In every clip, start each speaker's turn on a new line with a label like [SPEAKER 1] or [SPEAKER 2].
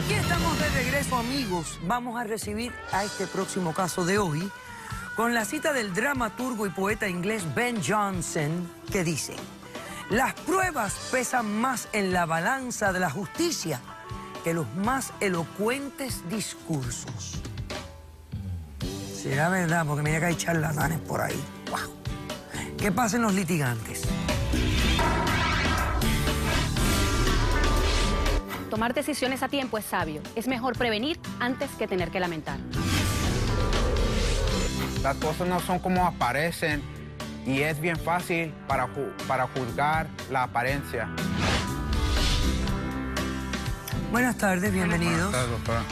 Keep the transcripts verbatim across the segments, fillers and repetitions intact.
[SPEAKER 1] Aquí estamos de regreso, amigos. Vamos a recibir a este próximo caso de hoy con la cita del dramaturgo y poeta inglés Ben Jonson, que dice: las pruebas pesan más en la balanza de la justicia que los más elocuentes discursos. Será verdad, porque mira que hay charlatanes por ahí. Wow. ¿Qué pasa en los litigantes?
[SPEAKER 2] Tomar decisiones a tiempo es sabio. Es mejor prevenir antes que tener que lamentar.
[SPEAKER 3] Las cosas no son como aparecen y es bien fácil para, ju para juzgar la apariencia.
[SPEAKER 1] Buenas tardes, bienvenidos.
[SPEAKER 3] Buenas tardes, doctora.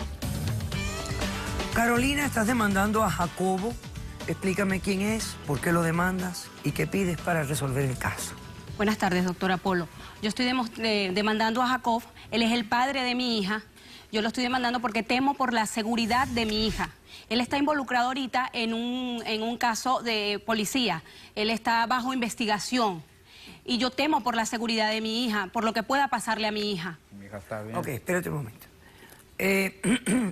[SPEAKER 1] Carolina, estás demandando a Jacobo. Explícame quién es, por qué lo demandas y qué pides para resolver el caso.
[SPEAKER 2] Buenas tardes, doctora Polo. Yo estoy eh, demandando a Jacob. Él es el padre de mi hija. Yo lo estoy demandando porque temo por la seguridad de mi hija. Él está involucrado ahorita en un, en un caso de policía. Él está bajo investigación. Y yo temo por la seguridad de mi hija, por lo que pueda pasarle a mi hija.
[SPEAKER 3] Mi hija está bien.
[SPEAKER 1] Ok, espérate un momento. Eh,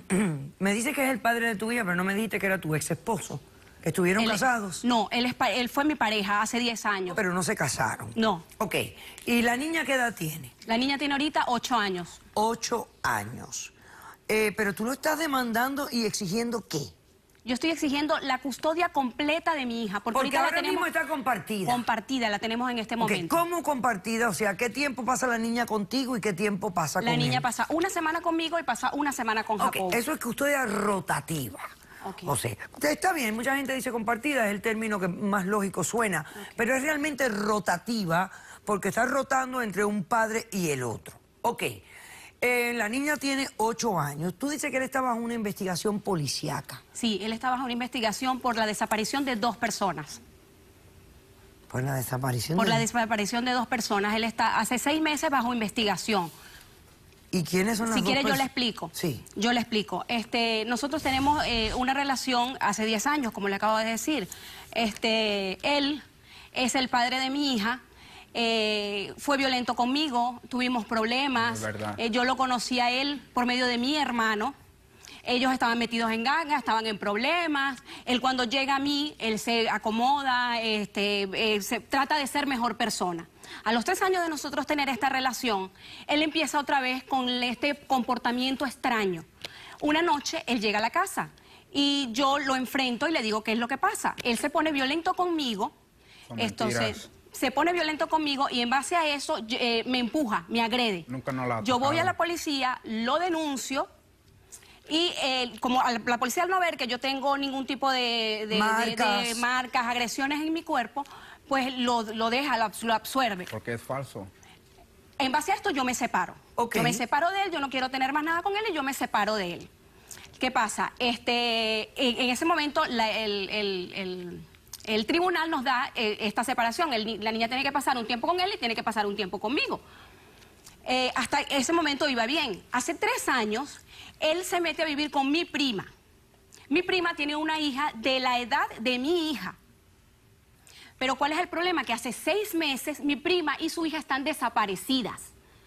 [SPEAKER 1] me dice que es el padre de tu hija, pero no me dijiste que era tu ex esposo. ¿Que estuvieron
[SPEAKER 2] Él,
[SPEAKER 1] casados?
[SPEAKER 2] No, él, es, él fue mi pareja hace diez años.
[SPEAKER 1] Pero no se casaron.
[SPEAKER 2] No.
[SPEAKER 1] Ok. ¿Y la niña qué edad tiene?
[SPEAKER 2] La niña tiene ahorita ocho años.
[SPEAKER 1] Ocho años. Eh, pero tú lo estás demandando y exigiendo ¿qué?
[SPEAKER 2] Yo estoy exigiendo la custodia completa de mi hija. Porque,
[SPEAKER 1] Porque
[SPEAKER 2] ahorita
[SPEAKER 1] ahora
[SPEAKER 2] la tenemos
[SPEAKER 1] mismo está compartida.
[SPEAKER 2] Compartida, la tenemos en este
[SPEAKER 1] Okay.
[SPEAKER 2] momento.
[SPEAKER 1] ¿Cómo compartida? O sea, ¿qué tiempo pasa la niña contigo y qué tiempo pasa
[SPEAKER 2] La
[SPEAKER 1] con
[SPEAKER 2] niña
[SPEAKER 1] él?
[SPEAKER 2] pasa una semana conmigo y pasa una semana con
[SPEAKER 1] Ok,
[SPEAKER 2] Jacob.
[SPEAKER 1] eso es custodia rotativa.
[SPEAKER 2] Okay.
[SPEAKER 1] O sea, está bien, mucha gente dice compartida, es el término que más lógico suena, okay, pero es realmente rotativa porque está rotando entre un padre y el otro. Ok, eh, la niña tiene ocho años. Tú dices que él está bajo una investigación policíaca.
[SPEAKER 2] Sí, él está bajo una investigación por la desaparición de dos personas.
[SPEAKER 1] ¿Por la desaparición?
[SPEAKER 2] Por
[SPEAKER 1] de...
[SPEAKER 2] la desaparición de dos personas. Él está hace seis meses bajo investigación.
[SPEAKER 1] ¿Y quiénes son las
[SPEAKER 2] Si
[SPEAKER 1] dos
[SPEAKER 2] quiere yo
[SPEAKER 1] personas?
[SPEAKER 2] le explico.
[SPEAKER 1] Sí.
[SPEAKER 2] Yo le explico. Este, nosotros tenemos eh, una relación hace diez años, como le acabo de decir. Este, él es el padre de mi hija. Eh, fue violento conmigo, tuvimos problemas.
[SPEAKER 3] Es verdad.
[SPEAKER 2] Eh, yo lo conocí a él por medio de mi hermano. Ellos estaban metidos en gangas, estaban en problemas. Él cuando llega a mí, él se acomoda, este, eh, se trata de ser mejor persona. A los tres años de nosotros tener esta relación, él empieza otra vez con este comportamiento extraño. Una noche, él llega a la casa y yo lo enfrento y le digo qué es lo que pasa. Él se pone violento conmigo.
[SPEAKER 3] Son
[SPEAKER 2] Entonces,
[SPEAKER 3] mentiras.
[SPEAKER 2] se pone violento conmigo y en base a eso eh, me empuja, me agrede.
[SPEAKER 3] Nunca nos la ha
[SPEAKER 2] Yo voy
[SPEAKER 3] tocado.
[SPEAKER 2] a la policía, lo denuncio. Y eh, como a la, la policía al no ver que yo tengo ningún tipo de, de,
[SPEAKER 1] marcas.
[SPEAKER 2] de, de marcas, agresiones en mi cuerpo, pues lo, lo deja, lo, lo absuelve.
[SPEAKER 3] Porque es falso.
[SPEAKER 2] En base a esto yo me separo.
[SPEAKER 1] Okay.
[SPEAKER 2] Yo me separo de él, yo no quiero tener más nada con él y yo me separo de él. ¿Qué pasa? Este, en, en ese momento la, el, el, el, el tribunal nos da eh, esta separación. El, la niña tiene que pasar un tiempo con él y tiene que pasar un tiempo conmigo. Eh, hasta ese momento iba bien. Hace tres años, él se mete a vivir con mi prima. Mi prima tiene una hija de la edad de mi hija. Pero ¿cuál es el problema? Que hace seis meses mi prima y su hija están desaparecidas.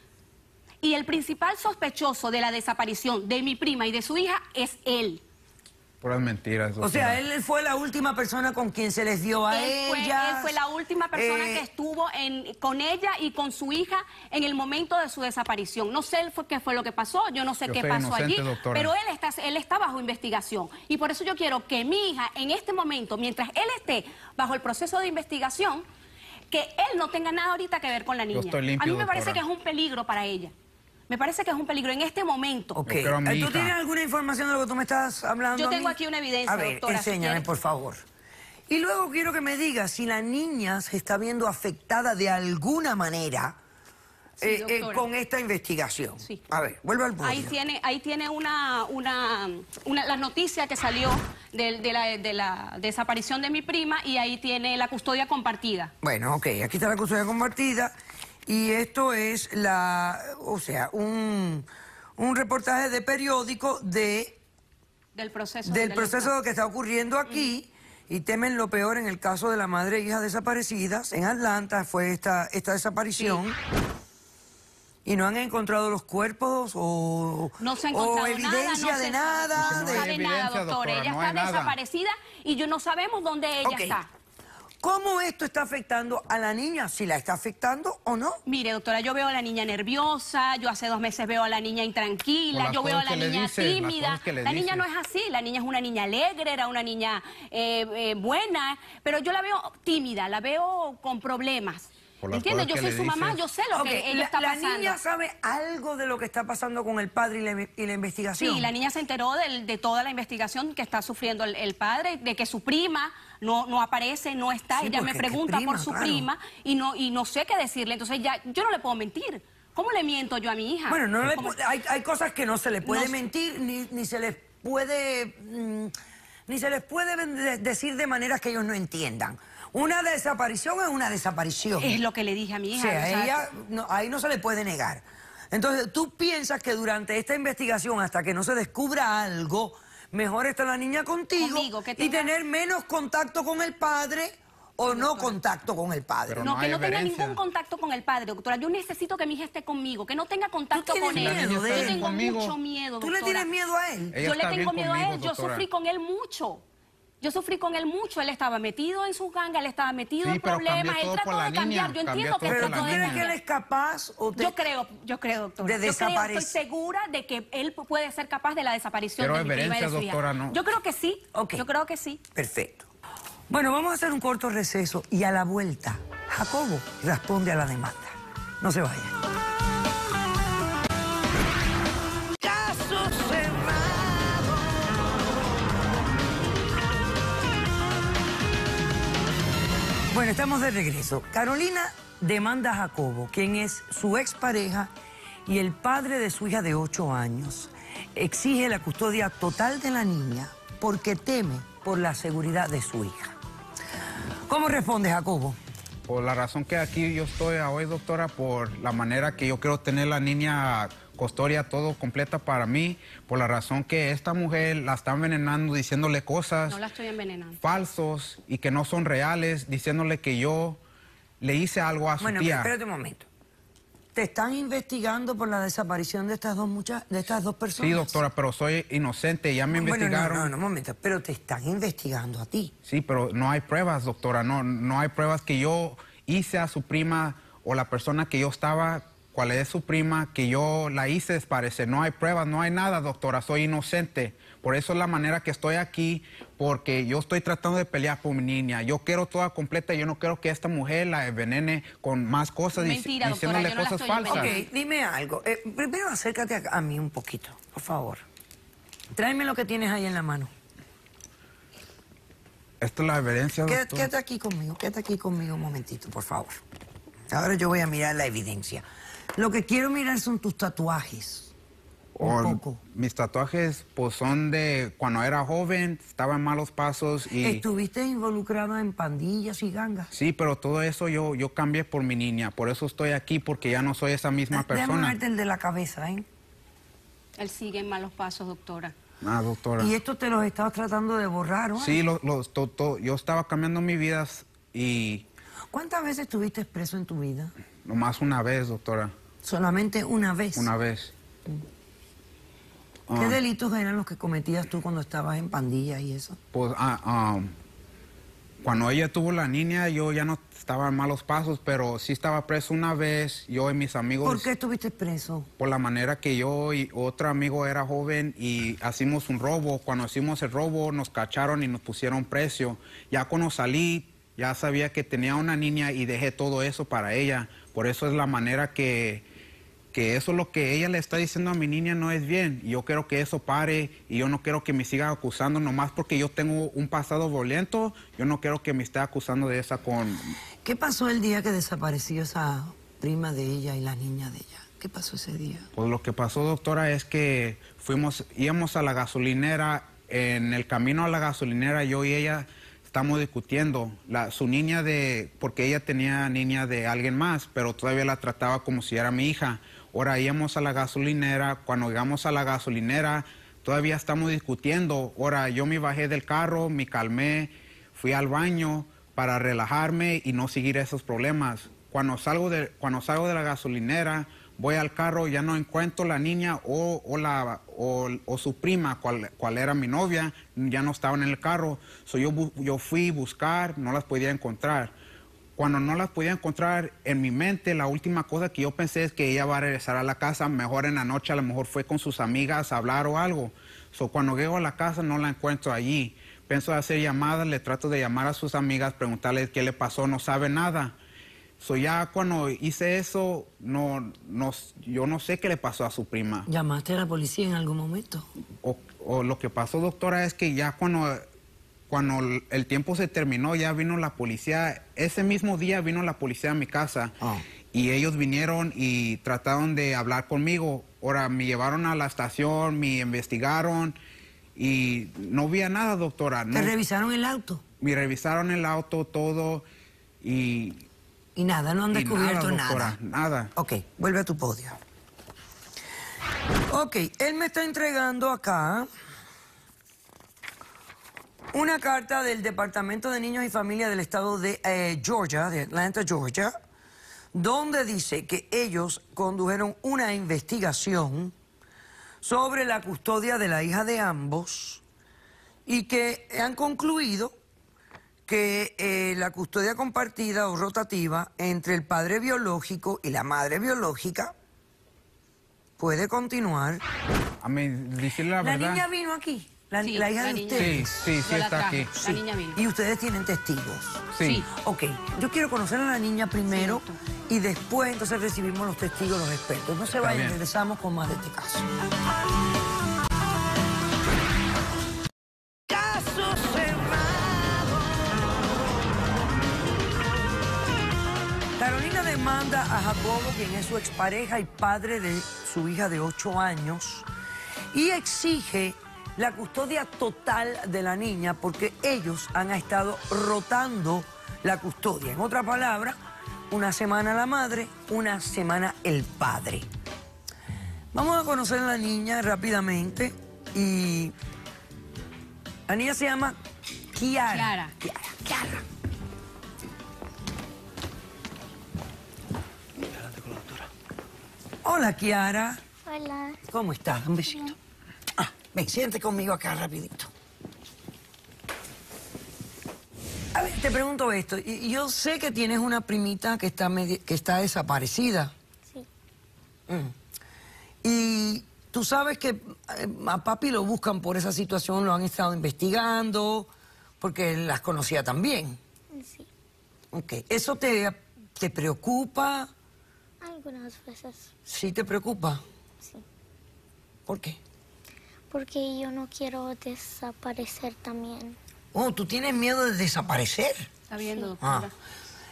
[SPEAKER 2] Y el principal sospechoso de la desaparición de mi prima y de su hija es él.
[SPEAKER 3] Puras mentiras, doctora.
[SPEAKER 1] O sea, él fue la última persona con quien se les dio a
[SPEAKER 2] Él fue,
[SPEAKER 1] ella.
[SPEAKER 2] él fue la última persona
[SPEAKER 1] eh,
[SPEAKER 2] que estuvo en, con ella y con su hija en el momento de su desaparición. No sé fue, qué fue lo que pasó, yo no sé
[SPEAKER 3] Yo
[SPEAKER 2] qué
[SPEAKER 3] soy
[SPEAKER 2] pasó
[SPEAKER 3] inocente,
[SPEAKER 2] allí,
[SPEAKER 3] doctora.
[SPEAKER 2] pero él está, él está bajo investigación. Y por eso yo quiero que mi hija, en este momento, mientras él esté bajo el proceso de investigación, que él no tenga nada ahorita que ver con la niña.
[SPEAKER 3] estoy limpio,
[SPEAKER 2] a mí me parece
[SPEAKER 3] doctora.
[SPEAKER 2] que es un peligro para ella. Me parece que es un peligro en este momento.
[SPEAKER 1] Ok,
[SPEAKER 3] Yo quiero a mi
[SPEAKER 1] ¿tú
[SPEAKER 3] hija.
[SPEAKER 1] tienes alguna información de lo que tú me estás hablando?
[SPEAKER 2] Yo
[SPEAKER 1] a
[SPEAKER 2] tengo
[SPEAKER 1] mí?
[SPEAKER 2] aquí una evidencia,
[SPEAKER 1] A ver,
[SPEAKER 2] doctora, si
[SPEAKER 1] enséñame,
[SPEAKER 2] quiere.
[SPEAKER 1] por favor. Y luego quiero que me digas si la niña se está viendo afectada de alguna manera
[SPEAKER 2] Sí,
[SPEAKER 1] eh, eh,
[SPEAKER 2] doctora.
[SPEAKER 1] con esta investigación.
[SPEAKER 2] Sí.
[SPEAKER 1] A ver, vuelve al punto.
[SPEAKER 2] Ahí tiene, ahí tiene una, una, una la noticia que salió de, de, la, de la desaparición de mi prima y ahí tiene la custodia compartida.
[SPEAKER 1] Bueno, ok, aquí está la custodia compartida y esto es la, o sea, un, un reportaje de periódico de,
[SPEAKER 2] Del proceso.
[SPEAKER 1] del
[SPEAKER 2] de
[SPEAKER 1] proceso que está ocurriendo aquí. Y temen lo peor en el caso de la madre e hija desaparecidas. En Atlanta fue esta, esta desaparición. ¿Y no han encontrado los cuerpos o,
[SPEAKER 2] no se ha
[SPEAKER 1] o
[SPEAKER 2] encontrado
[SPEAKER 1] evidencia
[SPEAKER 2] nada, no
[SPEAKER 1] de
[SPEAKER 2] se,
[SPEAKER 1] nada?
[SPEAKER 2] No
[SPEAKER 1] de...
[SPEAKER 2] se sabe nada, doctora.
[SPEAKER 3] doctora,
[SPEAKER 2] Ella
[SPEAKER 3] no
[SPEAKER 2] está
[SPEAKER 3] hay nada.
[SPEAKER 2] desaparecida y yo no sabemos dónde ella
[SPEAKER 1] Ok.
[SPEAKER 2] está.
[SPEAKER 1] ¿Cómo esto está afectando a la niña? ¿Si la está afectando o no?
[SPEAKER 2] Mire, doctora, yo veo a la niña nerviosa, yo hace dos meses veo a la niña
[SPEAKER 3] Por
[SPEAKER 2] intranquila,
[SPEAKER 3] las
[SPEAKER 2] yo veo a
[SPEAKER 3] cosas
[SPEAKER 2] la
[SPEAKER 3] que le
[SPEAKER 2] niña
[SPEAKER 3] dices, las
[SPEAKER 2] tímida.
[SPEAKER 3] cosas que le
[SPEAKER 2] La niña no
[SPEAKER 3] dices.
[SPEAKER 2] es así, la niña es una niña alegre, era una niña eh, eh, buena, pero yo la veo tímida, la veo con problemas.
[SPEAKER 3] Por las
[SPEAKER 2] ¿Entiendes? Yo
[SPEAKER 3] cosas que
[SPEAKER 2] soy
[SPEAKER 3] le
[SPEAKER 2] su mamá,
[SPEAKER 3] dices.
[SPEAKER 2] yo sé lo
[SPEAKER 1] Ok,
[SPEAKER 2] que ella
[SPEAKER 1] la,
[SPEAKER 2] está
[SPEAKER 1] la
[SPEAKER 2] pasando.
[SPEAKER 1] niña sabe algo de lo que está pasando con el padre y la, y la investigación.
[SPEAKER 2] Sí, la niña se enteró del- de, toda la investigación que está sufriendo el, el padre, de que su prima no, no aparece, no está.
[SPEAKER 1] Sí,
[SPEAKER 2] Ella me
[SPEAKER 1] porque qué
[SPEAKER 2] pregunta
[SPEAKER 1] prima,
[SPEAKER 2] por su
[SPEAKER 1] claro.
[SPEAKER 2] prima y no, y no sé qué decirle. Entonces ya yo no le puedo mentir. ¿Cómo le miento yo a mi hija?
[SPEAKER 1] Bueno, no le
[SPEAKER 2] ¿Cómo-
[SPEAKER 1] pu- hay, hay cosas que no se le puede
[SPEAKER 2] No sé.
[SPEAKER 1] mentir ni, ni se les puede mm, ni se les puede de- decir de maneras que ellos no entiendan. Una desaparición es una desaparición.
[SPEAKER 2] Es lo que le dije a mi
[SPEAKER 1] O
[SPEAKER 2] hija.
[SPEAKER 1] sea,
[SPEAKER 2] o sea,
[SPEAKER 1] ella no- ahí no se le puede negar. Entonces, ¿tú piensas que durante esta investigación, hasta que no se descubra algo, mejor está la niña contigo,
[SPEAKER 2] Conmigo, que
[SPEAKER 1] y
[SPEAKER 2] tenga-
[SPEAKER 1] tener menos contacto con el padre o no contacto con el padre?
[SPEAKER 3] Pero
[SPEAKER 2] No,
[SPEAKER 3] no
[SPEAKER 2] que
[SPEAKER 3] hay
[SPEAKER 2] no tenga
[SPEAKER 3] evidencia.
[SPEAKER 2] ningún contacto con el padre, doctora. Yo necesito que mi hija esté conmigo, que no tenga contacto
[SPEAKER 1] tienes
[SPEAKER 2] con él.
[SPEAKER 1] miedo de
[SPEAKER 2] Yo
[SPEAKER 1] él?
[SPEAKER 2] tengo
[SPEAKER 3] Conmigo.
[SPEAKER 2] mucho miedo,
[SPEAKER 1] ¿Tú
[SPEAKER 2] doctora.
[SPEAKER 1] le tienes miedo a él?
[SPEAKER 3] Ella
[SPEAKER 2] Yo le
[SPEAKER 3] está
[SPEAKER 2] tengo
[SPEAKER 3] bien
[SPEAKER 2] miedo a
[SPEAKER 3] conmigo,
[SPEAKER 2] él, yo
[SPEAKER 3] doctora.
[SPEAKER 2] sufrí con él mucho. Yo sufrí con él mucho, él estaba metido en sus gangas, él estaba metido
[SPEAKER 3] Sí,
[SPEAKER 2] en
[SPEAKER 3] pero
[SPEAKER 2] problemas,
[SPEAKER 3] cambió
[SPEAKER 2] él
[SPEAKER 3] todo
[SPEAKER 2] trató
[SPEAKER 3] por la
[SPEAKER 2] de cambiar,
[SPEAKER 3] niña,
[SPEAKER 2] yo
[SPEAKER 3] cambió
[SPEAKER 2] entiendo que
[SPEAKER 3] todo
[SPEAKER 2] él
[SPEAKER 1] ¿Pero
[SPEAKER 3] por
[SPEAKER 2] trató
[SPEAKER 1] tú
[SPEAKER 3] la
[SPEAKER 2] de
[SPEAKER 1] crees que
[SPEAKER 3] niña.
[SPEAKER 1] él es capaz o te...
[SPEAKER 2] Yo creo, yo creo, doctora.
[SPEAKER 1] de
[SPEAKER 2] Yo creo,
[SPEAKER 1] desaparec-
[SPEAKER 2] estoy segura de que él puede ser capaz de la desaparición
[SPEAKER 3] Pero
[SPEAKER 2] de mi prima y de
[SPEAKER 3] evidencia,
[SPEAKER 2] su hija.
[SPEAKER 3] doctora, no.
[SPEAKER 2] Yo creo que sí,
[SPEAKER 1] Ok.
[SPEAKER 2] yo creo que sí.
[SPEAKER 1] Perfecto. Bueno, vamos a hacer un corto receso y a la vuelta, Jacobo responde a la demanda. No se vayan. Caso cerrado. Bueno, estamos de regreso. Carolina demanda a Jacobo, quien es su expareja y el padre de su hija de ocho años. Exige la custodia total de la niña porque teme por la seguridad de su hija. ¿Cómo responde Jacobo?
[SPEAKER 3] Por la razón que aquí yo estoy hoy, doctora, por la manera que yo quiero tener la niña custodia todo completa para mí, por la razón que esta mujer la está envenenando, diciéndole cosas
[SPEAKER 2] No la estoy envenenando.
[SPEAKER 3] falsos y que no son reales, diciéndole que yo le hice algo a su
[SPEAKER 1] Bueno,
[SPEAKER 3] tía.
[SPEAKER 1] espérate un momento. ¿Te están investigando por la desaparición de estas dos muchachas, de estas dos personas?
[SPEAKER 3] Sí, doctora, pero soy inocente, ya me
[SPEAKER 1] Bueno,
[SPEAKER 3] investigaron.
[SPEAKER 1] no, no, no, un momento. Pero te están investigando a ti.
[SPEAKER 3] Sí, pero no hay pruebas, doctora, no, no hay pruebas que yo hice a su prima o la persona que yo estaba, cuál es su prima, que yo la hice desaparecer. No hay pruebas, no hay nada, doctora, soy inocente. Por eso es la manera que estoy aquí, porque yo estoy tratando de pelear por mi niña. Yo quiero toda completa, yo no quiero que esta mujer la envenene con más cosas, dic-
[SPEAKER 2] Mentira, doctora,
[SPEAKER 3] diciéndole
[SPEAKER 2] yo no la
[SPEAKER 3] cosas
[SPEAKER 2] estoy
[SPEAKER 3] falsas.
[SPEAKER 2] envenenando.
[SPEAKER 1] Ok, dime algo. Eh, primero acércate a, a mí un poquito, por favor. Tráeme lo que tienes ahí en la mano.
[SPEAKER 3] Esta es la evidencia,
[SPEAKER 1] Quédate,
[SPEAKER 3] doctora.
[SPEAKER 1] quédate aquí conmigo, quédate aquí conmigo un momentito, por favor. Ahora yo voy a mirar la evidencia. Lo que quiero mirar son tus tatuajes. Un
[SPEAKER 3] O-
[SPEAKER 1] poco.
[SPEAKER 3] mis tatuajes pues son de cuando era joven, estaba en malos pasos y...
[SPEAKER 1] ¿Estuviste involucrada en pandillas y gangas?
[SPEAKER 3] Sí, pero todo eso yo, yo cambié por mi niña, por eso estoy aquí, porque ya no soy esa misma
[SPEAKER 1] Déjame
[SPEAKER 3] persona.
[SPEAKER 1] verte el de la cabeza, ¿eh?
[SPEAKER 2] Él sigue en malos pasos, doctora.
[SPEAKER 3] Ah, doctora.
[SPEAKER 1] Y esto te los estabas tratando de borrar, ¿no?
[SPEAKER 3] Sí, lo- lo- to- to- yo estaba cambiando mi vida y
[SPEAKER 1] ¿Cuántas veces estuviste preso en tu vida?
[SPEAKER 3] nomás una vez, doctora,
[SPEAKER 1] Solamente una vez.
[SPEAKER 3] una vez.
[SPEAKER 1] ¿Qué
[SPEAKER 3] Ah,
[SPEAKER 1] delitos eran los que cometías tú cuando estabas en pandillas y eso?
[SPEAKER 3] pues, ah, ah, cuando ella tuvo la niña, yo ya no estaba en malos pasos, pero sí estaba preso una vez, yo y mis amigos.
[SPEAKER 1] ¿Por qué estuviste preso?
[SPEAKER 3] Por la manera que yo y otro amigo era joven y hicimos un robo. Cuando hicimos el robo nos cacharon y nos pusieron precio. Ya cuando salí ya sabía que tenía una niña y dejé todo eso para ella. Por eso es la manera que, que eso es lo que ella le está diciendo a mi niña no es bien. Y yo quiero que eso pare y yo no quiero que me siga acusando nomás porque yo tengo un pasado violento. Yo no quiero que me esté acusando de esa con...
[SPEAKER 1] ¿Qué pasó el día que desapareció esa prima de ella y la niña de ella? ¿Qué pasó ese día?
[SPEAKER 3] Pues lo que pasó, doctora, es que fuimos, íbamos a la gasolinera. En el camino a la gasolinera, yo y ella estamos discutiendo. La, su niña de, porque ella tenía niña de alguien más, pero todavía la trataba como si era mi hija. Ahora íbamos a la gasolinera. Cuando llegamos a la gasolinera, todavía estamos discutiendo. Ahora yo me bajé del carro, me calmé, fui al baño para relajarme y no seguir esos problemas. Cuando salgo de, cuando salgo de la gasolinera, voy al carro, ya no encuentro la niña o, o, la, o, o su prima, cual, cual era mi novia, ya no estaban en el carro. So, yo, yo fui a buscar, no las podía encontrar. Cuando no las podía encontrar, en mi mente, la última cosa que yo pensé es que ella va a regresar a la casa, mejor en la noche, a lo mejor fue con sus amigas a hablar o algo. So, cuando llego a la casa, no la encuentro allí. Pienso hacer llamadas, le trato de llamar a sus amigas, preguntarles qué le pasó, no sabe nada. So, ya cuando hice eso, no, no, yo no sé qué le pasó a su prima.
[SPEAKER 1] ¿Llamaste a la policía en algún momento?
[SPEAKER 3] O, o lo que pasó, doctora, es que ya cuando... Cuando el tiempo se terminó, ya vino la policía. Ese mismo día vino la policía a mi casa. Oh. Y ellos vinieron y trataron de hablar conmigo. Ahora, me llevaron a la estación, me investigaron y no vi nada, doctora.
[SPEAKER 1] ¿Te
[SPEAKER 3] no,
[SPEAKER 1] revisaron el auto?
[SPEAKER 3] Me revisaron el auto, todo, y...
[SPEAKER 1] Y nada, no han descubierto
[SPEAKER 3] nada, doctora,
[SPEAKER 1] nada.
[SPEAKER 3] nada.
[SPEAKER 1] Ok, vuelve a tu podio. Ok, él me está entregando acá una carta del Departamento de Niños y Familia del estado de eh, Georgia, de Atlanta, Georgia, donde dice que ellos condujeron una investigación sobre la custodia de la hija de ambos y que han concluido que eh, la custodia compartida o rotativa entre el padre biológico y la madre biológica puede continuar.
[SPEAKER 3] A mí, decirle la,
[SPEAKER 1] la
[SPEAKER 3] verdad...
[SPEAKER 1] niña vino aquí. La,
[SPEAKER 2] sí,
[SPEAKER 1] la hija
[SPEAKER 2] la
[SPEAKER 1] de
[SPEAKER 2] niña.
[SPEAKER 1] ustedes.
[SPEAKER 3] Sí, sí, sí,
[SPEAKER 2] Yo la
[SPEAKER 3] está
[SPEAKER 2] traje,
[SPEAKER 3] aquí.
[SPEAKER 2] La
[SPEAKER 1] Sí.
[SPEAKER 2] niña vino.
[SPEAKER 1] Y ustedes tienen testigos.
[SPEAKER 3] Sí.
[SPEAKER 2] Sí.
[SPEAKER 1] Ok, yo quiero conocer a la niña primero
[SPEAKER 2] Sí,
[SPEAKER 1] y después entonces recibimos los testigos, los expertos. No se vayan,
[SPEAKER 3] bien.
[SPEAKER 1] regresamos con más de este caso. Caso cerrado. Carolina demanda a Jacobo, quien es su expareja y padre de su hija de ocho años, y exige la custodia total de la niña porque ellos han estado rotando la custodia. En otras palabras, una semana la madre, una semana el padre. Vamos a conocer a la niña rápidamente y la niña se llama Kiara.
[SPEAKER 2] Kiara.
[SPEAKER 1] Kiara, Kiara. Hola, Kiara.
[SPEAKER 4] Hola.
[SPEAKER 1] ¿Cómo estás? Un besito. Ah, ven, siéntate conmigo acá rapidito. A ver, te pregunto esto. Y- Yo sé que tienes una primita que está, medi- que está desaparecida.
[SPEAKER 4] Sí.
[SPEAKER 1] Mm. Y tú sabes que eh, a papi lo buscan por esa situación, lo han estado investigando, porque él las conocía también.
[SPEAKER 4] Sí.
[SPEAKER 1] Ok. ¿Eso te, te preocupa?
[SPEAKER 4] Algunas veces
[SPEAKER 1] ¿Sí te preocupa?
[SPEAKER 4] sí.
[SPEAKER 1] ¿Por qué?
[SPEAKER 4] Porque yo no quiero desaparecer también.
[SPEAKER 1] Oh, ¿tú tienes miedo de desaparecer?
[SPEAKER 2] Está viendo,
[SPEAKER 4] Sí.
[SPEAKER 2] doctora.
[SPEAKER 1] Ah.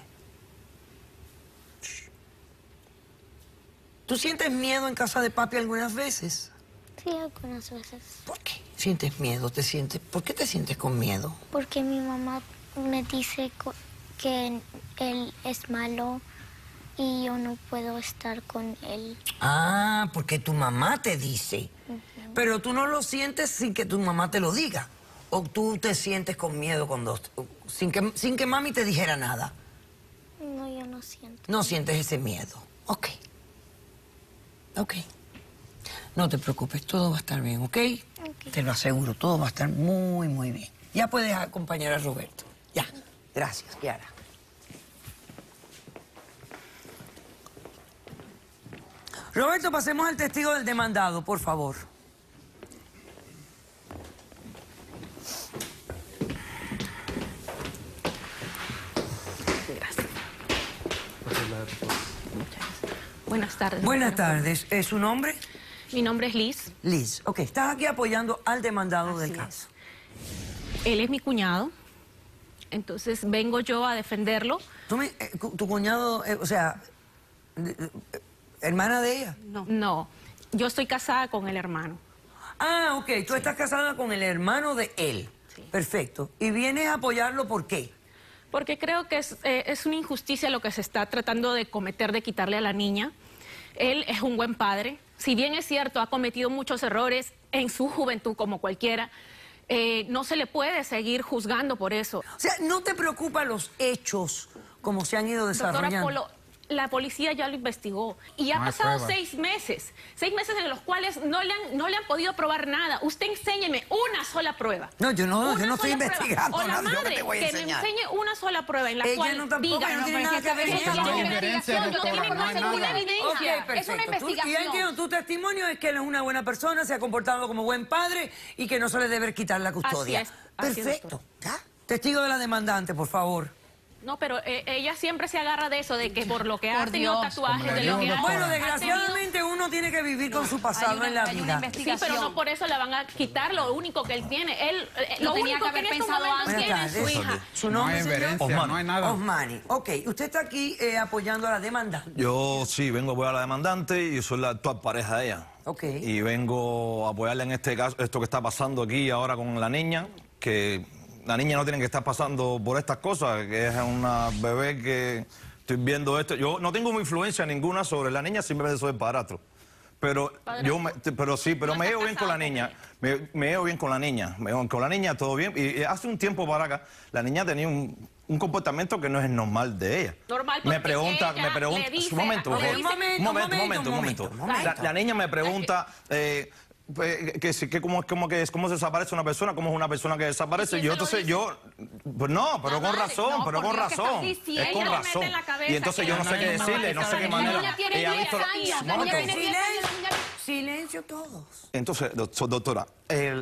[SPEAKER 1] ¿Tú sientes miedo en casa de papi algunas veces?
[SPEAKER 4] Sí, algunas veces.
[SPEAKER 1] ¿Por qué sientes miedo? ¿Te sientes? ¿Por qué te sientes con miedo?
[SPEAKER 4] Porque mi mamá me dice co- que él es malo y yo no puedo estar con él.
[SPEAKER 1] Ah, porque tu mamá te dice. Pero tú no lo sientes sin que tu mamá te lo diga. O tú te sientes con miedo cuando, sin que, sin que mami te dijera nada.
[SPEAKER 4] No, yo no siento.
[SPEAKER 1] No sientes ese miedo. Ok. Ok. No te preocupes, todo va a estar bien, ¿ok?
[SPEAKER 4] Ok.
[SPEAKER 1] Te lo aseguro, todo va a estar muy, muy bien. Ya puedes acompañar a Roberto. Ya. Gracias, Kiara. Roberto, pasemos al testigo del demandado, por favor.
[SPEAKER 2] Gracias. Buenas tardes.
[SPEAKER 1] Buenas
[SPEAKER 2] doctora.
[SPEAKER 1] tardes. ¿Es su nombre?
[SPEAKER 2] Mi nombre es Liz.
[SPEAKER 1] Liz. Ok, estás aquí apoyando al demandado del
[SPEAKER 2] Así
[SPEAKER 1] caso.
[SPEAKER 2] Él es mi cuñado. Entonces vengo yo a defenderlo.
[SPEAKER 1] ¿Tú me- eh, cu- ¿Tu cuñado, eh, o sea, eh, eh, hermana de ella?
[SPEAKER 2] No. No. Yo estoy casada con el hermano.
[SPEAKER 1] Ah, ok, tú estás casada con el hermano de él.
[SPEAKER 2] Sí.
[SPEAKER 1] Perfecto. ¿Y vienes a apoyarlo por qué?
[SPEAKER 2] Porque creo que es, eh, es una injusticia lo que se está tratando de cometer, de quitarle a la niña. Él es un buen padre. Si bien es cierto, ha cometido muchos errores en su juventud como cualquiera, eh, no se le puede seguir juzgando por eso.
[SPEAKER 1] O sea, ¿no te preocupan los hechos como se han ido
[SPEAKER 2] Doctora
[SPEAKER 1] desarrollando?
[SPEAKER 2] Polo,
[SPEAKER 5] la policía ya lo investigó y ha
[SPEAKER 3] No hay
[SPEAKER 5] pasado
[SPEAKER 3] pruebas.
[SPEAKER 5] seis meses, seis meses en los cuales no le han, no le han podido probar nada. Usted enséñeme una sola prueba.
[SPEAKER 1] No, yo no,
[SPEAKER 5] Una
[SPEAKER 1] yo no estoy
[SPEAKER 5] sola prueba.
[SPEAKER 1] investigando
[SPEAKER 5] O la
[SPEAKER 1] nada, yo
[SPEAKER 5] madre
[SPEAKER 1] que te voy a
[SPEAKER 5] que me
[SPEAKER 1] enseñar.
[SPEAKER 5] enseñe una sola prueba en la
[SPEAKER 1] Ella
[SPEAKER 5] cual
[SPEAKER 1] no tampoco,
[SPEAKER 5] diga,
[SPEAKER 1] no tiene
[SPEAKER 2] pero
[SPEAKER 1] nada
[SPEAKER 2] es
[SPEAKER 1] que
[SPEAKER 2] que
[SPEAKER 1] ver.
[SPEAKER 2] eso
[SPEAKER 3] no hay
[SPEAKER 2] es una
[SPEAKER 3] evidencia,
[SPEAKER 2] investigación,
[SPEAKER 3] doctora,
[SPEAKER 2] no tiene
[SPEAKER 3] no hay
[SPEAKER 2] ninguna
[SPEAKER 3] nada.
[SPEAKER 2] evidencia.
[SPEAKER 1] Ok,
[SPEAKER 2] Es una
[SPEAKER 1] perfecto. Tú- y
[SPEAKER 2] investigación.
[SPEAKER 1] ya entiendo, tu testimonio es que él es una buena persona, se ha comportado como buen padre y que no se le debe quitar la custodia.
[SPEAKER 5] Así es, así es,
[SPEAKER 1] Perfecto. ¿Ya? Testigo de la demandante, por favor.
[SPEAKER 5] No, pero eh, ella siempre se agarra de eso, de que por lo que ha
[SPEAKER 2] Por
[SPEAKER 5] tenido
[SPEAKER 2] Dios.
[SPEAKER 5] tatuajes,
[SPEAKER 3] Como
[SPEAKER 5] de
[SPEAKER 3] le
[SPEAKER 5] lo que
[SPEAKER 3] digo,
[SPEAKER 5] ha
[SPEAKER 3] doctora.
[SPEAKER 1] Bueno,
[SPEAKER 5] ha tenido-
[SPEAKER 1] desgraciadamente uno tiene que vivir con su pasado
[SPEAKER 2] Hay una-
[SPEAKER 1] en la
[SPEAKER 2] hay una
[SPEAKER 1] vida.
[SPEAKER 2] investigación.
[SPEAKER 5] Sí, pero no por eso le van a quitar lo único que él tiene. Él, eh,
[SPEAKER 2] Lo
[SPEAKER 5] lo
[SPEAKER 2] tenía
[SPEAKER 5] único
[SPEAKER 2] que
[SPEAKER 5] que en
[SPEAKER 2] haber
[SPEAKER 5] estos
[SPEAKER 2] pensado
[SPEAKER 5] momentos
[SPEAKER 2] antes.
[SPEAKER 5] tiene es su
[SPEAKER 1] Buenas
[SPEAKER 5] hija.
[SPEAKER 1] tardes. ¿Su
[SPEAKER 3] No
[SPEAKER 1] nombre,
[SPEAKER 3] hay
[SPEAKER 1] señor?
[SPEAKER 3] evidencia,
[SPEAKER 6] Osmani.
[SPEAKER 3] no hay nada.
[SPEAKER 1] Osmani. Ok, usted está aquí eh, apoyando a la demandante.
[SPEAKER 6] Yo sí vengo a apoyar a la demandante y yo soy la actual pareja de ella.
[SPEAKER 1] Ok.
[SPEAKER 6] Y vengo a apoyarla en este caso, esto que está pasando aquí ahora con la niña, que la niña no tiene que estar pasando por estas cosas, que es una bebé que estoy viendo esto. Yo no tengo influencia ninguna sobre la niña, simplemente soy el padrastro. Pero yo me- pero sí, pero
[SPEAKER 5] No
[SPEAKER 6] me
[SPEAKER 5] está
[SPEAKER 6] llevo bien con la
[SPEAKER 5] casado con
[SPEAKER 6] niña. Me, me llevo bien con la niña. Me llevo con la niña todo bien. Y, y hace un tiempo para acá, la niña tenía un, un comportamiento que no es normal de ella.
[SPEAKER 5] Normal,
[SPEAKER 6] me
[SPEAKER 5] porque
[SPEAKER 6] pregunta,
[SPEAKER 5] ella
[SPEAKER 6] me pregunta,
[SPEAKER 5] le dice-
[SPEAKER 6] un momento, por
[SPEAKER 5] le
[SPEAKER 6] favor.
[SPEAKER 5] dice-
[SPEAKER 1] Un momento,
[SPEAKER 6] un momento, un
[SPEAKER 1] un
[SPEAKER 6] momento, un
[SPEAKER 1] momento,
[SPEAKER 6] momento.
[SPEAKER 1] un momento.
[SPEAKER 6] La, la niña me pregunta eh, pues, que, si- que cómo, cómo, que es, cómo se desaparece una persona, cómo es una persona que desaparece.
[SPEAKER 5] ¿Y quién
[SPEAKER 6] Yo
[SPEAKER 5] se lo
[SPEAKER 6] entonces
[SPEAKER 5] dice?
[SPEAKER 6] yo, pues no, pero
[SPEAKER 5] La
[SPEAKER 6] con
[SPEAKER 5] madre.
[SPEAKER 6] razón,
[SPEAKER 2] No,
[SPEAKER 6] pero
[SPEAKER 2] por
[SPEAKER 6] con
[SPEAKER 2] Dios, ¿qué estás
[SPEAKER 6] razón.
[SPEAKER 2] diciendo?
[SPEAKER 6] Es con
[SPEAKER 5] Ella lo mete
[SPEAKER 6] razón.
[SPEAKER 5] en la cabeza
[SPEAKER 6] Y entonces
[SPEAKER 5] que
[SPEAKER 6] yo
[SPEAKER 5] la
[SPEAKER 6] no sé qué
[SPEAKER 5] niña no
[SPEAKER 6] decirle, no sé qué
[SPEAKER 5] sabe.
[SPEAKER 6] manera.
[SPEAKER 5] La niña tiene
[SPEAKER 6] Ella ha
[SPEAKER 5] diez
[SPEAKER 6] visto-
[SPEAKER 5] años, la
[SPEAKER 6] un
[SPEAKER 1] Ok,
[SPEAKER 5] niña
[SPEAKER 6] momento.
[SPEAKER 5] tiene diez años,
[SPEAKER 1] silencio,
[SPEAKER 5] la niña-
[SPEAKER 1] silencio todos.
[SPEAKER 6] Entonces, doc- doctora, el-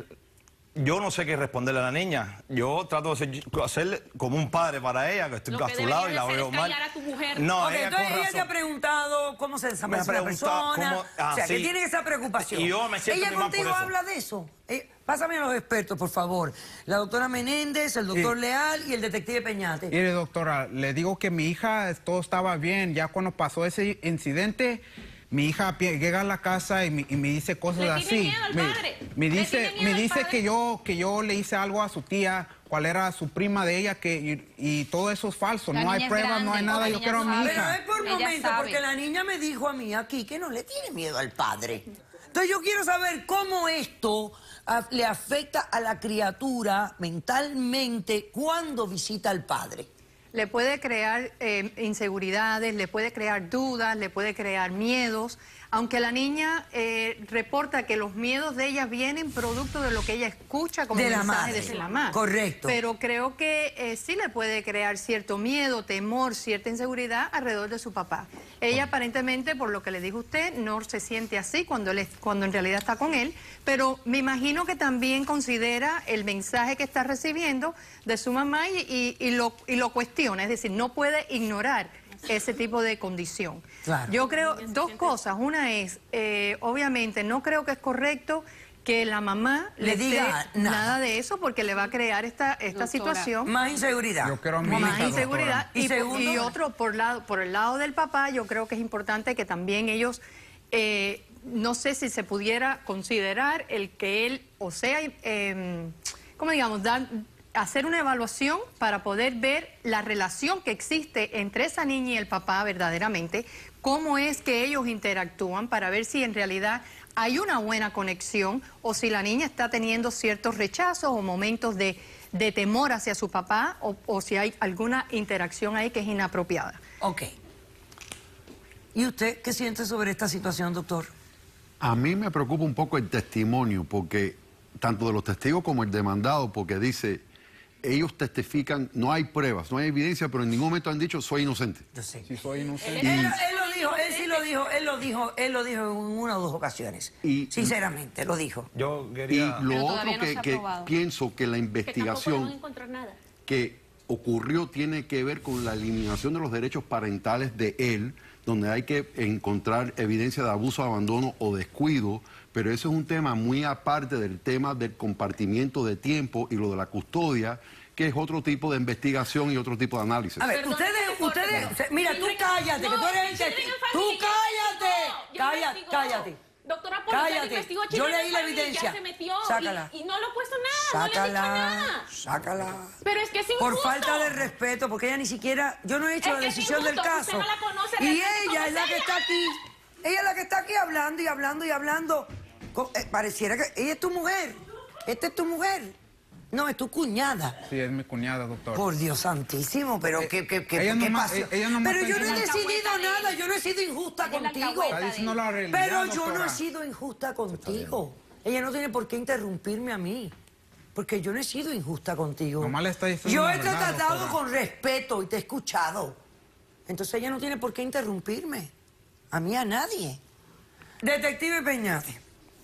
[SPEAKER 6] yo no sé qué responderle a la niña. Yo trato de ser- hacerle como un padre para ella, que estoy
[SPEAKER 5] Lo que
[SPEAKER 6] a su lado y
[SPEAKER 5] debería
[SPEAKER 6] la
[SPEAKER 5] de ser
[SPEAKER 6] veo
[SPEAKER 5] es
[SPEAKER 6] mal.
[SPEAKER 5] callar a tu mujer.
[SPEAKER 6] No,
[SPEAKER 1] Ok,
[SPEAKER 6] ella
[SPEAKER 1] entonces
[SPEAKER 6] con
[SPEAKER 1] ella te ha
[SPEAKER 6] razón.
[SPEAKER 1] preguntado cómo se desaparece
[SPEAKER 6] Me ha
[SPEAKER 1] una
[SPEAKER 6] preguntado
[SPEAKER 1] persona.
[SPEAKER 6] cómo- ah,
[SPEAKER 1] o sea, que
[SPEAKER 6] sí.
[SPEAKER 1] tiene esa preocupación.
[SPEAKER 6] Y yo me siento
[SPEAKER 1] Ella
[SPEAKER 6] muy mal por
[SPEAKER 1] contigo
[SPEAKER 6] eso.
[SPEAKER 1] habla de eso. Eh, pásame a los expertos, por favor. La doctora Menéndez, el doctor
[SPEAKER 3] Sí.
[SPEAKER 1] Leal y el detective Peñate.
[SPEAKER 3] Mire, doctora, le digo que mi hija todo estaba bien. Ya cuando pasó ese incidente, mi hija pi- llega a la casa y me, y me dice cosas
[SPEAKER 5] Le
[SPEAKER 3] así.
[SPEAKER 5] tiene miedo al
[SPEAKER 3] me,
[SPEAKER 5] padre.
[SPEAKER 3] me
[SPEAKER 5] Le
[SPEAKER 3] dice,
[SPEAKER 5] tiene miedo
[SPEAKER 3] me
[SPEAKER 5] al
[SPEAKER 3] dice
[SPEAKER 5] padre.
[SPEAKER 3] que yo que yo le hice algo a su tía, cuál era su prima de ella, que y, y todo eso es falso.
[SPEAKER 2] La
[SPEAKER 3] no hay
[SPEAKER 2] niña es
[SPEAKER 3] pruebas, no hay
[SPEAKER 2] grande,
[SPEAKER 3] nada.
[SPEAKER 2] la
[SPEAKER 3] Yo
[SPEAKER 2] niña
[SPEAKER 3] quiero a mi
[SPEAKER 2] sabe.
[SPEAKER 1] Pero
[SPEAKER 3] hija.
[SPEAKER 1] es por
[SPEAKER 2] Ella
[SPEAKER 1] momento,
[SPEAKER 2] sabe.
[SPEAKER 1] porque la niña me dijo a mí aquí que no le tiene miedo al padre. Entonces yo quiero saber cómo esto ah, le afecta a la criatura mentalmente cuando visita al padre.
[SPEAKER 7] Le puede crear eh, inseguridades, le puede crear dudas, le puede crear miedos, aunque la niña eh, reporta que los miedos de ella vienen producto de lo que ella escucha como
[SPEAKER 1] De la
[SPEAKER 7] mensaje
[SPEAKER 1] madre.
[SPEAKER 7] de su mamá.
[SPEAKER 1] Correcto.
[SPEAKER 7] Pero creo que eh, sí le puede crear cierto miedo, temor, cierta inseguridad alrededor de su papá. Ella aparentemente, por lo que le dijo usted, no se siente así cuando, él es- cuando en realidad está con él, pero me imagino que también considera el mensaje que está recibiendo de su mamá y, y- y lo, y lo cuestiona, es decir, no puede ignorar ese tipo de condición.
[SPEAKER 1] Claro.
[SPEAKER 7] Yo creo dos cosas. Una es, eh, obviamente, no creo que es correcto que la mamá
[SPEAKER 1] Le
[SPEAKER 7] le,
[SPEAKER 1] diga
[SPEAKER 7] dé
[SPEAKER 1] nada.
[SPEAKER 7] nada de eso porque le va a crear esta, esta
[SPEAKER 2] Doctora,
[SPEAKER 7] situación.
[SPEAKER 1] Más inseguridad.
[SPEAKER 3] Yo quiero a mi
[SPEAKER 7] Más
[SPEAKER 3] hija,
[SPEAKER 7] inseguridad.
[SPEAKER 3] doctora.
[SPEAKER 1] ¿Y
[SPEAKER 7] Y, por-
[SPEAKER 1] segundo?
[SPEAKER 7] y otro, por, lado, por el lado del papá, yo creo que es importante que también ellos, eh, no sé si se pudiera considerar el que él, o sea, eh, ¿cómo digamos? Dar, hacer una evaluación para poder ver la relación que existe entre esa niña y el papá verdaderamente, cómo es que ellos interactúan para ver si en realidad hay una buena conexión o si la niña está teniendo ciertos rechazos o momentos de, de temor hacia su papá o, o si hay alguna interacción ahí que es inapropiada.
[SPEAKER 1] Ok. ¿Y usted qué siente sobre esta situación, doctor?
[SPEAKER 8] A mí me preocupa un poco el testimonio, porque tanto de los testigos como el demandado, porque dice, ellos testifican, no hay pruebas, no hay evidencia, pero en ningún momento han dicho, soy inocente.
[SPEAKER 1] Yo sé.
[SPEAKER 3] Si soy inocente.
[SPEAKER 1] Él, él lo dijo, él sí lo dijo, él lo dijo, él lo dijo en una o dos ocasiones.
[SPEAKER 8] Y-
[SPEAKER 1] Sinceramente, lo dijo.
[SPEAKER 6] Yo
[SPEAKER 8] Y
[SPEAKER 6] quería...
[SPEAKER 8] lo
[SPEAKER 2] Pero
[SPEAKER 8] otro
[SPEAKER 2] todavía no
[SPEAKER 8] que,
[SPEAKER 2] se ha
[SPEAKER 8] que
[SPEAKER 2] probado.
[SPEAKER 8] pienso que la
[SPEAKER 5] Que tampoco le van a
[SPEAKER 8] investigación
[SPEAKER 5] encontrar nada.
[SPEAKER 8] que ocurrió tiene que ver con la eliminación de los derechos parentales de él, donde hay que encontrar evidencia de abuso, abandono o descuido, pero eso es un tema muy aparte del tema del compartimiento de tiempo y lo de la custodia, que es otro tipo de investigación y otro tipo de análisis.
[SPEAKER 1] A ver,
[SPEAKER 5] Perdón,
[SPEAKER 1] ustedes,
[SPEAKER 5] que le
[SPEAKER 1] ustedes,
[SPEAKER 5] corte.
[SPEAKER 1] se- mira, tú
[SPEAKER 5] Enrique-
[SPEAKER 1] cállate, que
[SPEAKER 5] no,
[SPEAKER 1] tú eres el
[SPEAKER 5] Children
[SPEAKER 1] testigo.
[SPEAKER 5] and
[SPEAKER 1] Tú
[SPEAKER 5] Family ya
[SPEAKER 1] cállate,
[SPEAKER 5] investigó, ya
[SPEAKER 1] cállate,
[SPEAKER 5] investigó.
[SPEAKER 1] cállate.
[SPEAKER 5] Doctora Polo, ya
[SPEAKER 1] Cállate.
[SPEAKER 5] investigó
[SPEAKER 1] Yo
[SPEAKER 5] Children
[SPEAKER 1] leí
[SPEAKER 5] and
[SPEAKER 1] la
[SPEAKER 5] Family,
[SPEAKER 1] evidencia.
[SPEAKER 5] Ya se metió
[SPEAKER 1] Sácala.
[SPEAKER 5] y, y no lo ha puesto nada, no le ha dicho
[SPEAKER 1] Sácala,
[SPEAKER 5] nada.
[SPEAKER 1] sácala.
[SPEAKER 5] Pero es que es
[SPEAKER 1] Por
[SPEAKER 5] injusto.
[SPEAKER 1] falta de respeto, porque ella ni siquiera, yo no he hecho
[SPEAKER 5] Es
[SPEAKER 1] la
[SPEAKER 5] que es
[SPEAKER 1] decisión del
[SPEAKER 5] injusto,
[SPEAKER 1] caso.
[SPEAKER 5] usted no la conoce
[SPEAKER 1] Y
[SPEAKER 5] realmente
[SPEAKER 1] ella
[SPEAKER 5] cómo
[SPEAKER 1] es
[SPEAKER 5] es
[SPEAKER 1] la que
[SPEAKER 5] ella.
[SPEAKER 1] está aquí, ella es la que está aquí hablando y hablando y hablando. Co- eh, pareciera que ella es tu mujer, esta es tu mujer. No, es tu cuñada.
[SPEAKER 3] Sí, es mi cuñada, doctor.
[SPEAKER 1] Por Dios santísimo, pero
[SPEAKER 3] Eh,
[SPEAKER 1] ¿qué, qué, qué,
[SPEAKER 3] ella
[SPEAKER 1] qué
[SPEAKER 3] nomás-
[SPEAKER 1] pasa?
[SPEAKER 3] eh, ella nomás
[SPEAKER 1] Pero yo
[SPEAKER 3] está
[SPEAKER 1] no he
[SPEAKER 3] diciendo-
[SPEAKER 1] decidido nada, yo no he sido injusta
[SPEAKER 2] Ella es la
[SPEAKER 1] contigo.
[SPEAKER 2] alcahueta.
[SPEAKER 3] Está diciendo la realidad,
[SPEAKER 1] Pero yo no
[SPEAKER 3] doctora.
[SPEAKER 1] he sido injusta contigo. Ella no tiene por qué interrumpirme a mí. Porque yo no he sido injusta contigo.
[SPEAKER 3] Nomás le está diciendo
[SPEAKER 1] Yo
[SPEAKER 3] la
[SPEAKER 1] he
[SPEAKER 3] verdad,
[SPEAKER 1] tratado
[SPEAKER 3] doctora.
[SPEAKER 1] con respeto y te he escuchado. Entonces ella no tiene por qué interrumpirme. A mí, a nadie. Detective Peñate,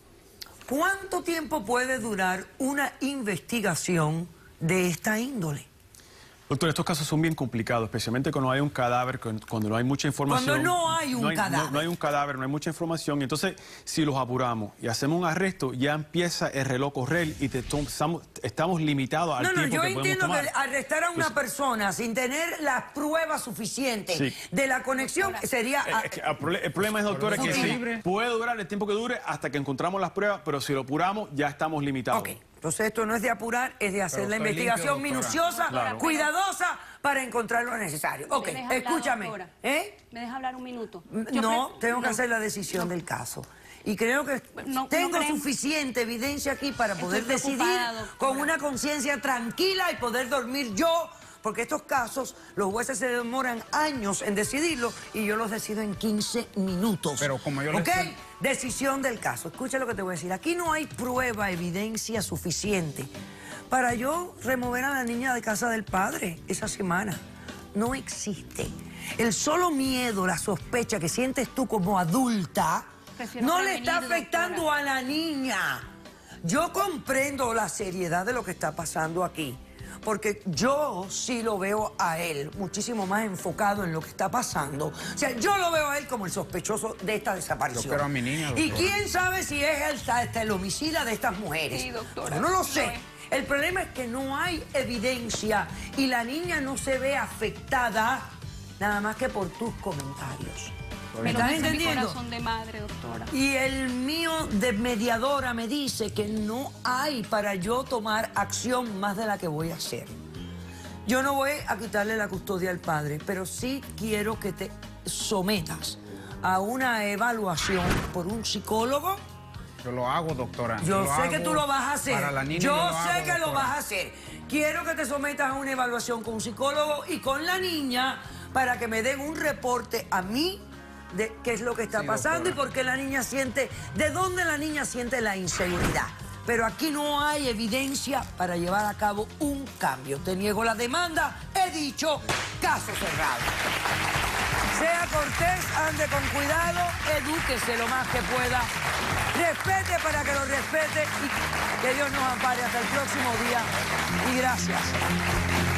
[SPEAKER 1] ¿cuánto tiempo puede durar una investigación de esta índole?
[SPEAKER 9] Doctor, estos casos son bien complicados, especialmente cuando hay un cadáver, cuando cuando no hay mucha información.
[SPEAKER 1] Cuando no hay un
[SPEAKER 9] no
[SPEAKER 1] cadáver.
[SPEAKER 9] No, no hay un cadáver, no hay mucha información. Y entonces, si los apuramos y hacemos un arresto, ya empieza el reloj a correr y te tom- estamos, estamos limitados al
[SPEAKER 1] No, no,
[SPEAKER 9] tiempo
[SPEAKER 1] yo
[SPEAKER 9] que podemos
[SPEAKER 1] entiendo
[SPEAKER 9] tomar.
[SPEAKER 1] que arrestar a una
[SPEAKER 9] Pues-
[SPEAKER 1] persona sin tener las pruebas suficientes
[SPEAKER 9] Sí.
[SPEAKER 1] de la conexión sería...
[SPEAKER 9] Eh, es que el prole- el problema es, doctora, que sí, puede durar el tiempo que dure hasta que encontramos las pruebas, pero si lo apuramos, ya estamos limitados.
[SPEAKER 1] Ok, entonces esto no es de apurar, es de hacer
[SPEAKER 3] Pero
[SPEAKER 1] la
[SPEAKER 3] estoy
[SPEAKER 1] investigación
[SPEAKER 3] limpio, doctora.
[SPEAKER 1] minuciosa,
[SPEAKER 9] Claro.
[SPEAKER 1] cuidadosa, para encontrar lo necesario. Ok,
[SPEAKER 2] ¿Me deja hablar,
[SPEAKER 1] escúchame.
[SPEAKER 2] doctora?
[SPEAKER 1] ¿Eh?
[SPEAKER 2] ¿Me deja hablar un minuto? Yo
[SPEAKER 1] No,
[SPEAKER 2] pre-
[SPEAKER 1] tengo que
[SPEAKER 2] no.
[SPEAKER 1] hacer la decisión del caso. Y creo que
[SPEAKER 2] No,
[SPEAKER 1] tengo
[SPEAKER 2] no creen.
[SPEAKER 1] suficiente evidencia aquí para
[SPEAKER 2] Estoy
[SPEAKER 1] poder decidir
[SPEAKER 2] preocupada, doctora.
[SPEAKER 1] con una conciencia tranquila y poder dormir yo, porque estos casos los jueces se demoran años en decidirlo y yo los decido en quince minutos.
[SPEAKER 3] Pero como yo le
[SPEAKER 1] ¿Ok?
[SPEAKER 3] estoy-
[SPEAKER 1] Decisión del caso. Escucha lo que te voy a decir. Aquí no hay prueba, evidencia suficiente para yo remover a la niña de casa del padre esa semana. No existe. El solo miedo, la sospecha que sientes tú como adulta,
[SPEAKER 2] Prefiero
[SPEAKER 1] no le está
[SPEAKER 2] prevenir,
[SPEAKER 1] afectando
[SPEAKER 2] doctora.
[SPEAKER 1] a la niña. Yo comprendo la seriedad de lo que está pasando aquí, porque yo sí lo veo a él muchísimo más enfocado en lo que está pasando. O sea, yo lo veo a él como el sospechoso de esta desaparición.
[SPEAKER 3] Yo quiero a mi niña,
[SPEAKER 1] Y
[SPEAKER 3] doctora.
[SPEAKER 1] quién sabe si es el, hasta el homicida de estas mujeres.
[SPEAKER 2] Sí, doctora.
[SPEAKER 1] Yo no lo
[SPEAKER 2] Lo
[SPEAKER 1] sé.
[SPEAKER 2] es.
[SPEAKER 1] El problema es que no hay evidencia y la niña no se ve afectada nada más que por tus comentarios. ¿Me
[SPEAKER 2] Pero
[SPEAKER 1] estás
[SPEAKER 2] ese es mi
[SPEAKER 1] entendiendo?
[SPEAKER 2] corazón de madre, doctora.
[SPEAKER 1] Y el mío de mediadora me dice que no hay para yo tomar acción más de la que voy a hacer. Yo no voy a quitarle la custodia al padre, pero sí quiero que te sometas a una evaluación por un psicólogo.
[SPEAKER 3] Yo lo hago, doctora.
[SPEAKER 1] Yo
[SPEAKER 3] lo
[SPEAKER 1] sé que
[SPEAKER 3] hago
[SPEAKER 1] tú lo vas a hacer.
[SPEAKER 3] Para la niña
[SPEAKER 1] yo
[SPEAKER 3] lo
[SPEAKER 1] sé
[SPEAKER 3] hago,
[SPEAKER 1] que lo
[SPEAKER 3] doctora.
[SPEAKER 1] vas a hacer. Quiero que te sometas a una evaluación con un psicólogo y con la niña para que me den un reporte a mí de qué es lo que está
[SPEAKER 3] Sí,
[SPEAKER 1] pasando
[SPEAKER 3] doctora.
[SPEAKER 1] y por qué la niña siente, de dónde la niña siente la inseguridad. Pero aquí no hay evidencia para llevar a cabo un cambio. Te niego la demanda, he dicho, caso cerrado. Sea cortés, ande con cuidado, edúquese lo más que pueda. Respete para que lo respete y que Dios nos ampare hasta el próximo día. Y gracias.